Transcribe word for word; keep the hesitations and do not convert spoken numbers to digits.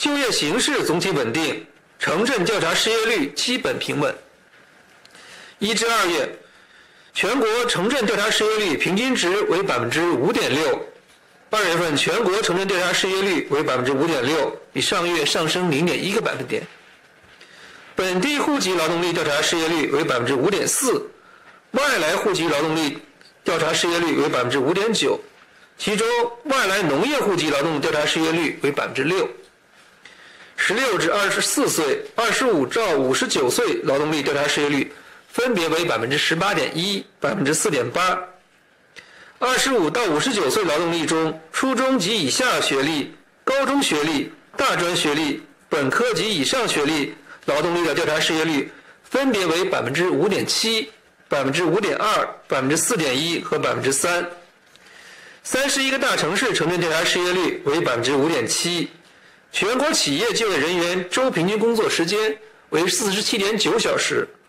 就业形势总体稳定，城镇调查失业率基本平稳。一至二月，全国城镇调查失业率平均值为 百分之五点六， 二月份全国城镇调查失业率为 百分之五点六， 比上月上升 零点一个百分点。本地户籍劳动力调查失业率为 百分之五点四， 外来户籍劳动力调查失业率为 百分之五点九， 其中外来农业户籍劳动调查失业率为 百分之六。十六至二十四岁、二十五到五十九岁劳动力调查失业率分别为 百分之十八点一、百分之四点八。二十五到五十九岁劳动力中，初中及以下学历、高中学历、大专学历、本科及以上学历劳动力的调查失业率分别为 百分之五点七、百分之五点二、百分之四点一和 百分之三。三十一个大城市城镇调查失业率为 百分之五点七。全国企业就业人员周平均工作时间为 四十七点九小时。